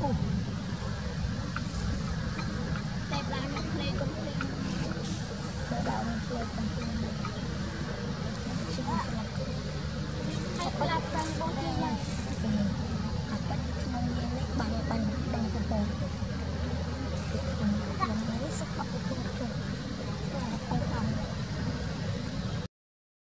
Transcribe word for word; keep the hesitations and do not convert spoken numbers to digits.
តែបាននឹងភ្លេងកុំភ្លេងតែបាននឹងភ្លេងកុំភ្លេងឈ្មោះស្លាប់ហើយក្លាប់បានបងទីយ៉ាងអាបាត់ក្នុងនេះបានបានបានកំពុងខ្ញុំខ្ញុំនេះសក់អត់ទៅ